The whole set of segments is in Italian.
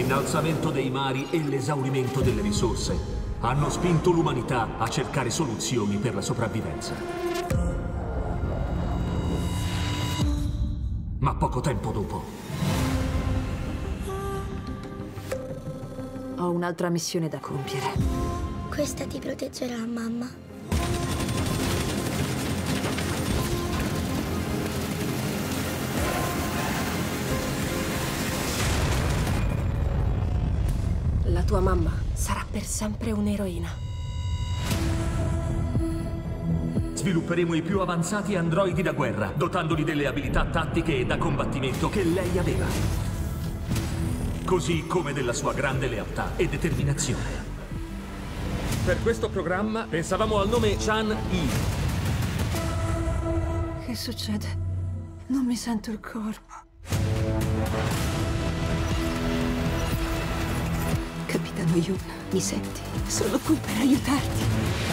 L'innalzamento dei mari e l'esaurimento delle risorse hanno spinto l'umanità a cercare soluzioni per la sopravvivenza. Ma poco tempo dopo, ho un'altra missione da compiere. Questa ti proteggerà, mamma. La tua mamma sarà per sempre un'eroina. svilupperemo i più avanzati androidi da guerra, dotandoli delle abilità tattiche e da combattimento che lei aveva. Così come della sua grande lealtà e determinazione. Per questo programma pensavamo al nome Chan-Yi. Che succede? Non mi sento il corpo. Capitano Yun, mi senti? Sono qui per aiutarti.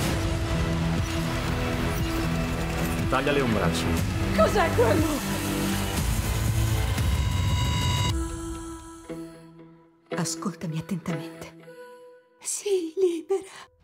Tagliale un braccio. Cos'è quello? Ascoltami attentamente. Sii libera.